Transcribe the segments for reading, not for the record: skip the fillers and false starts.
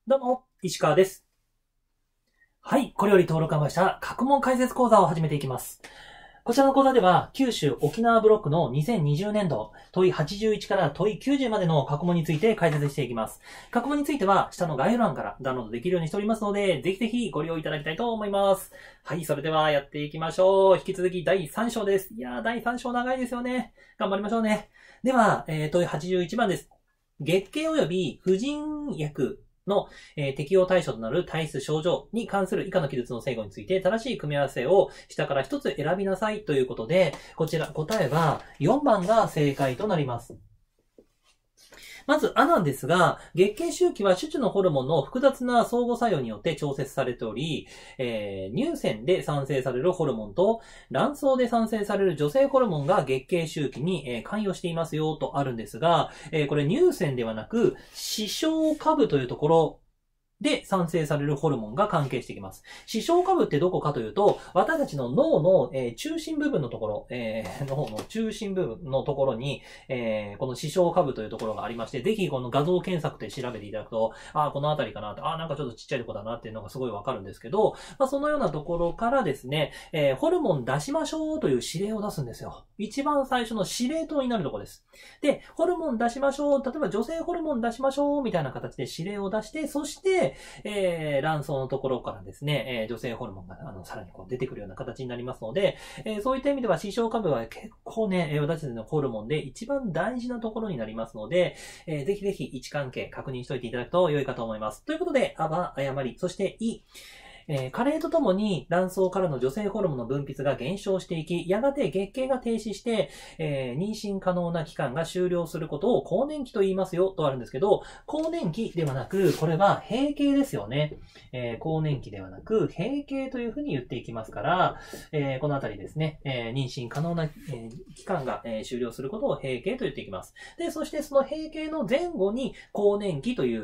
どうも、石川です。はい、これより登録がました各問解説講座を始めていきます。こちらの講座では、九州沖縄ブロックの2020年度、問い81から問い90までの各問について解説していきます。各問については、下の概要欄からダウンロードできるようにしておりますので、ぜひぜひご利用いただきたいと思います。はい、それではやっていきましょう。引き続き第3章です。いやー、第3章長いですよね。頑張りましょうね。では、問い81番です。月経及び婦人薬の、適用対象となる体質症状に関する以下の記述の正誤について正しい組み合わせを下から一つ選びなさいということで、こちら答えは4番が正解となります。まず、なんですが、月経周期は種々のホルモンの複雑な相互作用によって調節されており、乳腺で産生されるホルモンと卵巣で産生される女性ホルモンが月経周期に、関与していますよとあるんですが、これ乳腺ではなく、視床下部というところで産生されるホルモンが関係してきます。視床下部ってどこかというと、私たちの脳の、中心部分のところ、脳の中心部分のところに、この視床下部というところがありまして、ぜひこの画像検索で調べていただくと、この辺りかなと、なんかちょっとちっちゃいとこだなっていうのがすごいわかるんですけど、そのようなところからですね、ホルモン出しましょうという指令を出すんですよ。一番最初の司令塔になるところです。で、ホルモン出しましょう、例えば女性ホルモン出しましょうみたいな形で指令を出して、そして、卵巣のところからですね、女性ホルモンがさらにこう出てくるような形になりますので、そういった意味では視床下部は結構ね、私たちのホルモンで一番大事なところになりますので、ぜひぜひ位置関係確認しておいていただくと良いかと思います。ということで、は誤り、そして加齢とともに卵巣からの女性ホルモンの分泌が減少していき、やがて月経が停止して、妊娠可能な期間が終了することを更年期と言いますよとあるんですけど、更年期ではなく、これは閉経ですよね。更年期ではなく、閉経というふうに言っていきますから、このあたりですね、妊娠可能な、期間が、終了することを閉経と言っていきます。で、そしてその閉経の前後に更年期という、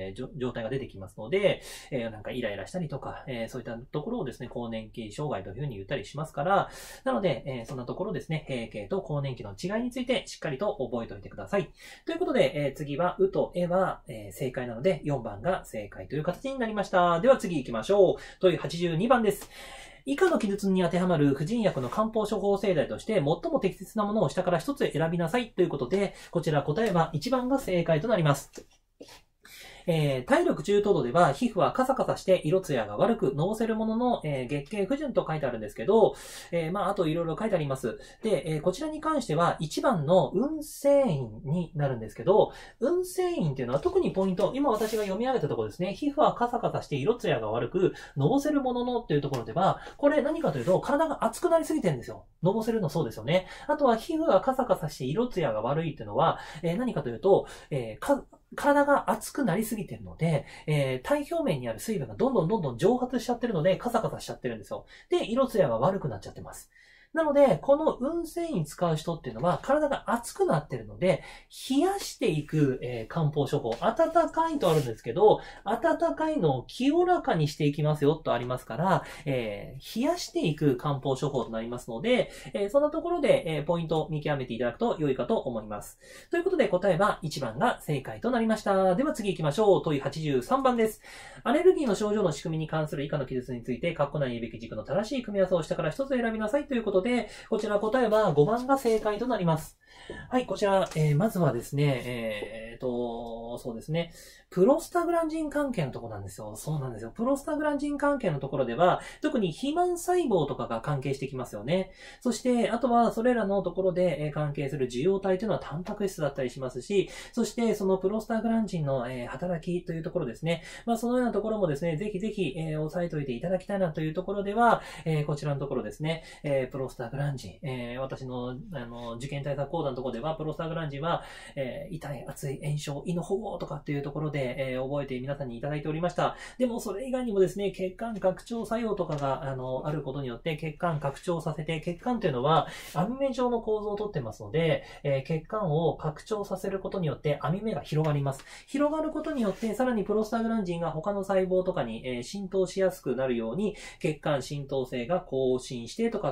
状態が出てきますので、なんかイライラしたりとか、そういったところをですね、更年期障害というふうに言ったりしますから、なので、そんなところですね、閉経と更年期の違いについてしっかりと覚えておいてください。ということで、次は、とは、正解なので、4番が正解という形になりました。では次行きましょう。という82番です。以下の記述に当てはまる婦人薬の漢方処方製剤として最も適切なものを下から一つ選びなさいということで、こちら答えは1番が正解となります。体力中等度では皮膚はカサカサして色艶が悪くのぼせるものの、月経不順と書いてあるんですけど、あといろいろ書いてあります。で、こちらに関しては1番の運勢因になるんですけど、運勢因っていうのは特にポイント、今私が読み上げたところですね、皮膚はカサカサして色艶が悪くのぼせるもののっていうところでは、これ何かというと体が熱くなりすぎてるんですよ。のぼせるのそうですよね。あとは皮膚がカサカサして色艶が悪いっていうのは、何かというと、体が熱くなりすぎてるので、体表面にある水分がどんどん蒸発しちゃってるので、カサカサしちゃってるんですよ。で、色艶が悪くなっちゃってます。なので、この運勢に使う人っていうのは、体が熱くなってるので、冷やしていく、漢方処方。温かいとあるんですけど、温かいのを清らかにしていきますよとありますから、冷やしていく漢方処方となりますので、そんなところで、ポイントを見極めていただくと良いかと思います。ということで答えは1番が正解となりました。では次行きましょう。問い83番です。アレルギーの症状の仕組みに関する以下の記述について、括弧内に言うべき軸の正しい組み合わせを下から一つ選びなさいということで、こちら答えは5番が正解となります。はい、こちら、まずはですね、そうですね、プロスタグランジン関係のところなんですよ。そうなんですよ。プロスタグランジン関係のところでは、特に肥満細胞とかが関係してきますよね。そして、あとはそれらのところで関係する受容体というのはタンパク質だったりしますし、そしてそのプロスタグランジンの働きというところですね。そのようなところもですね、ぜひぜひ押さえておいていただきたいなというところでは、こちらのところですね、プロスタグランジン、私の受験対策講座のところでは、プロスタグランジンは、痛い、熱い、炎症、胃の保護とかっていうところで、覚えて皆さんにいただいておりました。でもそれ以外にもですね、血管拡張作用とかがあることによって血管拡張させて、血管というのは網目状の構造をとってますので、血管を拡張させることによって網目が広がります。広がることによってさらにプロスタグランジンが他の細胞とかに、浸透しやすくなるように血管浸透性が更新してとかっていうこと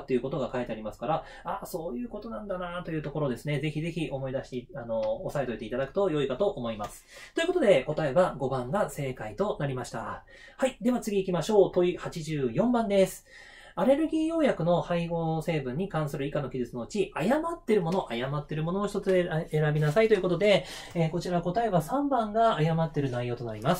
が書いてありますから、そういうことなんだなというところですね。ぜひぜひ思い出して、押さえておいていただくと良いかと思います。ということで、答えは5番が正解となりました。はい。では次行きましょう。問い84番です。アレルギー用薬の配合成分に関する以下の記述のうち、誤ってるものを一つ選びなさいということで、こちら答えは3番が誤ってる内容となります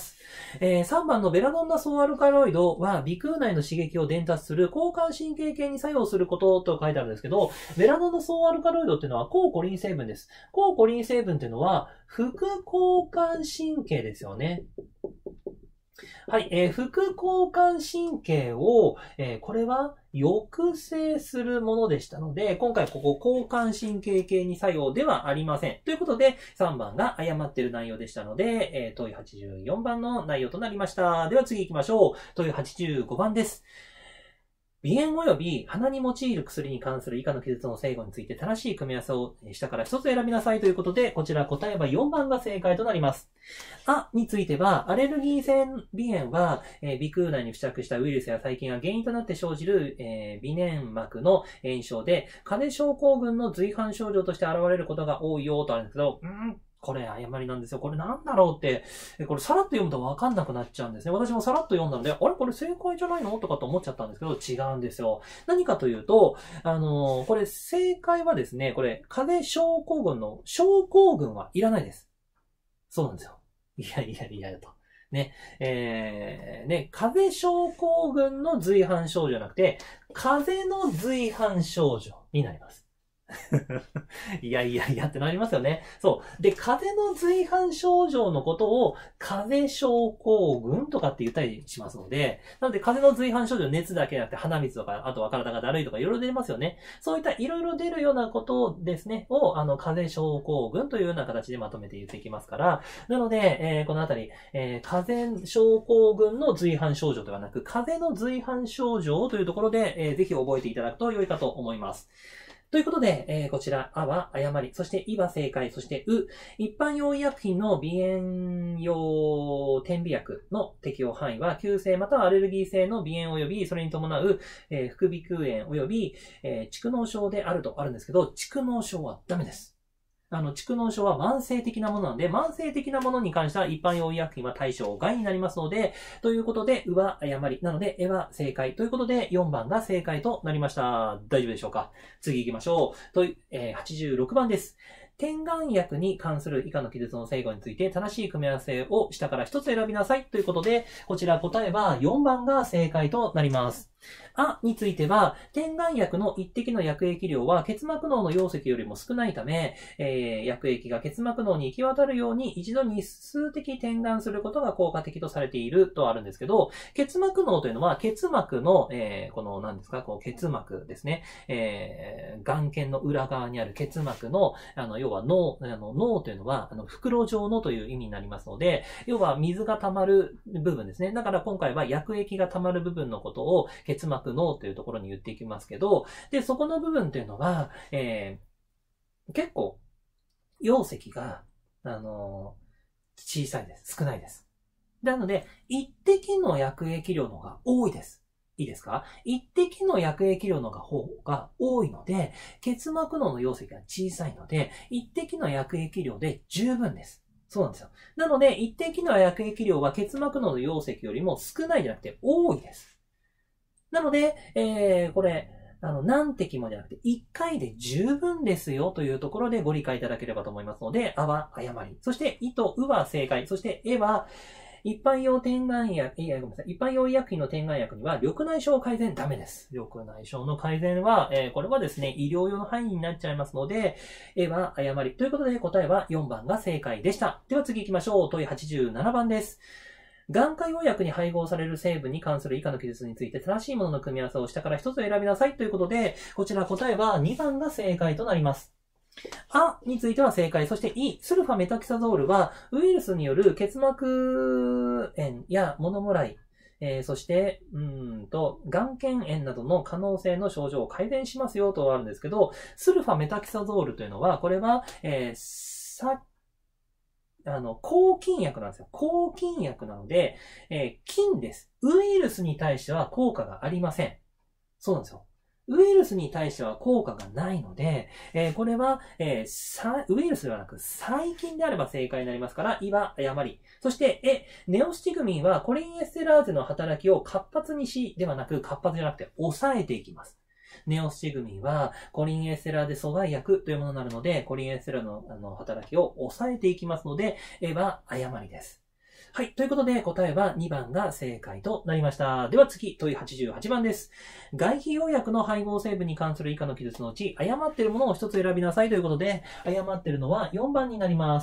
。3番のベラドンナ総アルカロイドは、鼻腔内の刺激を伝達する交感神経系に作用することと書いてあるんですけど、ベラドンナ総アルカロイドっていうのは抗コリン成分です。抗コリン成分っていうのは、副交感神経ですよね。はい、副交感神経を、これは抑制するものでしたので、今回ここ交感神経系に作用ではありません。ということで、3番が誤っている内容でしたので、問い84番の内容となりました。では次行きましょう。問い85番です。鼻炎及び鼻に用いる薬に関する以下の記述の正誤について正しい組み合わせを下から一つ選びなさいということで、こちら答えは4番が正解となります。については、アレルギー性鼻炎は、鼻腔内に付着したウイルスや細菌が原因となって生じる、鼻粘膜の炎症で、風邪症候群の随伴症状として現れることが多いよとあるんですけど、これ誤りなんですよ。これなんだろうって、これさらっと読むとわかんなくなっちゃうんですね。私もさらっと読んだので、これ正解じゃないのとかと思っちゃったんですけど、違うんですよ。何かというと、これ正解はですね、これ、風邪症候群の症候群はいらないです。そうなんですよ。いやと。ね、風邪症候群の随伴症状じゃなくて、風邪の随伴症状になります。いやってなりますよね。そう。で、風邪の随伴症状のことを風邪症候群とかって言ったりしますので、なので風邪の随伴症状、熱だけじゃなくて鼻水とか、あとは体がだるいとかいろいろ出ますよね。そういったいろいろ出るようなことですね、を、風邪症候群というような形でまとめて言っていきますから、なので、このあたり、風邪症候群の随伴症状ではなく、風邪の随伴症状というところで、ぜひ覚えていただくと良いかと思います。ということで、こちら、は誤り、そしていは正解、そして一般用医薬品の鼻炎用点鼻薬の適用範囲は、急性またはアレルギー性の鼻炎及び、それに伴う、副鼻腔炎及び、蓄膿症であるとあるんですけど、蓄膿症はダメです。蓄膿症は慢性的なものなので、慢性的なものに関しては一般用医薬品は対象外になりますので、ということで、は誤り。なので、は正解。ということで、4番が正解となりました。大丈夫でしょうか？次行きましょう。86番です。点眼薬に関する以下の記述の正誤について正しい組み合わせを下から一つ選びなさいということで、こちら答えは4番が正解となります。については、点眼薬の一滴の薬液量は結膜脳の溶石よりも少ないため、薬液が結膜脳に行き渡るように一度に数滴点眼することが効果的とされているとあるんですけど、結膜脳というのは結膜の、何ですか、結膜ですね。眼瞼の裏側にある結膜の、要は脳というのは、袋状のという意味になりますので、要は水が溜まる部分ですね。だから今回は薬液が溜まる部分のことを結膜脳というところに言っていきますけど、で、そこの部分というのは、結構、溶石が、小さいです。少ないです。なので、一滴の薬液量の方が多いです。いいですか？一滴の薬液量の方が多いので、結膜脳の溶石が小さいので、一滴の薬液量で十分です。そうなんですよ。なので、一滴の薬液量は結膜脳の溶石よりも少ないじゃなくて多いです。なので、これ、何滴もじゃなくて、1回で十分ですよというところでご理解いただければと思いますので、は誤り。そして、とは正解。そして、は、一般用医薬品の点眼薬には、緑内障改善ダメです。緑内障の改善は、これはですね、医療用の範囲になっちゃいますので、は誤り。ということで、答えは4番が正解でした。では次行きましょう。問い87番です。眼科用薬に配合される成分に関する以下の記述について正しいものの組み合わせを下から一つ選びなさいということで、こちら答えは2番が正解となります。については正解。そしてスルファメタキサゾールはウイルスによる結膜炎やモノモライ、そして、眼瞼炎などの可能性の症状を改善しますよとあるんですけど、スルファメタキサゾールというのは、これは、抗菌薬なんですよ。抗菌薬なので、菌です。ウイルスに対しては効果がありません。そうなんですよ。 ウイルスに対しては効果がないので、これは、ウイルスではなく細菌であれば正解になりますから、いは誤り。そして、ネオスティグミンはコリンエステラーゼの働きを活発にしではなく、活発じゃなくて抑えていきます。ネオスティグミンはコリンエステラーゼ阻害薬というものになるので、コリンエステラーゼの働きを抑えていきますので、は誤りです。はい。ということで、答えは2番が正解となりました。では次、問い88番です。外皮用薬の配合成分に関する以下の記述のうち、誤っているものを一つ選びなさいということで、誤っているのは4番になります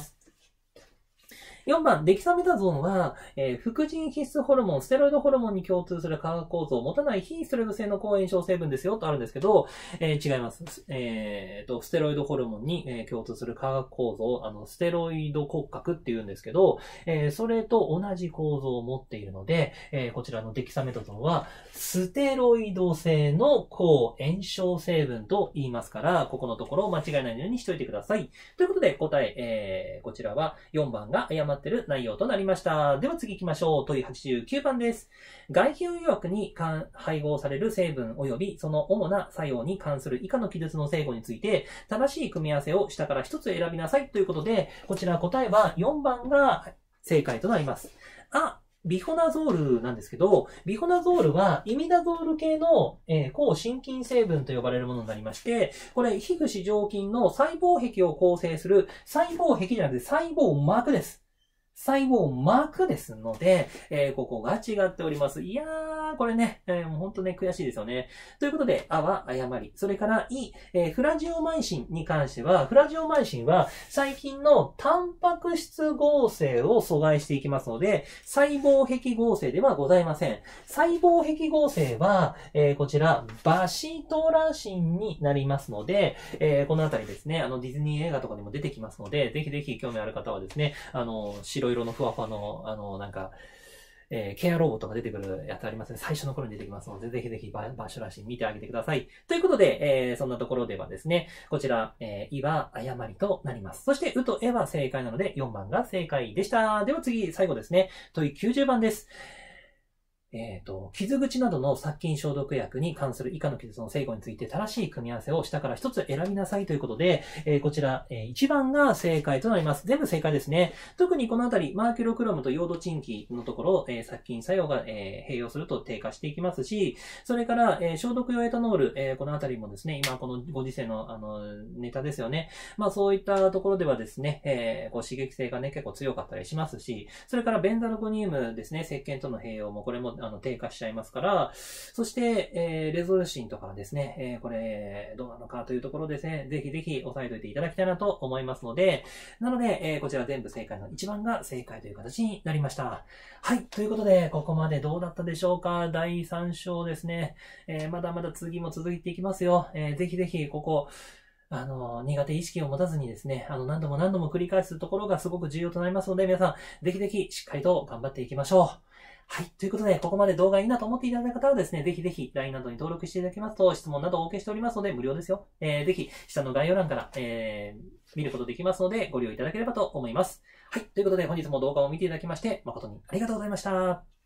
。4番、デキサメタゾンは、副腎必須ホルモン、ステロイドホルモンに共通する化学構造を持たない非ステロイド性の抗炎症成分ですよとあるんですけど、違います。ステロイドホルモンに、共通する化学構造、ステロイド骨格っていうんですけど、それと同じ構造を持っているので、こちらのデキサメタゾンは、ステロイド性の抗炎症成分と言いますから、ここのところを間違えないようにしといてください。ということで答え、こちらは4番が誤っている内容となりました。では次行きましょう。問い89番です。外皮用薬に配合される成分及びその主な作用に関する以下の記述の正誤について正しい組み合わせを下から一つ選びなさいということで、こちら答えは4番が正解となります。ビフォナゾールなんですけど、ビフォナゾールはイミダゾール系の、抗心筋成分と呼ばれるものになりまして、これ皮膚四条筋の細胞壁を構成する細胞壁じゃなくて細胞膜です。細胞膜ですので、ここが違っております。いやー、これね、もうほんとね、悔しいですよね。ということで、は誤り。それから、フラジオマイシンに関しては、フラジオマイシンは細菌のタンパク質合成を阻害していきますので、細胞壁合成ではございません。細胞壁合成は、こちら、バシトラシンになりますので、このあたりですね、ディズニー映画とかにも出てきますので、ぜひぜひ興味ある方はですね、白色のふわふわの、ケアロボットが出てくるやつありますね。最初の頃に出てきますので、ぜひぜひバシュラシン見てあげてください。ということで、そんなところではですね、こちら、いは誤りとなります。そして、うとえは正解なので、4番が正解でした。では次、最後ですね。問い90番です。傷口などの殺菌消毒薬に関する以下の記述の正誤について正しい組み合わせを下から一つ選びなさいということで、こちら、1番が正解となります。全部正解ですね。特にこのあたり、マーキュロクロムとヨードチンキのところ、殺菌作用が、併用すると低下していきますし、それから、消毒用エタノール、このあたりもですね、今このご時世のネタですよね。まあそういったところではですね、刺激性がね、結構強かったりしますし、それからベンザルコニウムですね、石鹸との併用もこれも低下しちゃいますから、そして、レゾルシンとかですね、これ、どうなのかというところですね、ぜひぜひ押さえておいていただきたいなと思いますので、なので、こちら全部正解の1番が正解という形になりました。はい、ということで、ここまでどうだったでしょうか。第3章ですね。まだまだ次も続いていきますよ。ぜひぜひ、ここ、苦手意識を持たずにですね、何度も何度も繰り返すところがすごく重要となりますので、皆さん、ぜひぜひしっかりと頑張っていきましょう。はい。ということで、ここまで動画いいなと思っていただいた方はですね、ぜひぜひ LINE などに登録していただきますと、質問などをお受けしておりますので、無料ですよ。ぜひ、下の概要欄から、見ることできますので、ご利用いただければと思います。はい。ということで、本日も動画を見ていただきまして、誠にありがとうございました。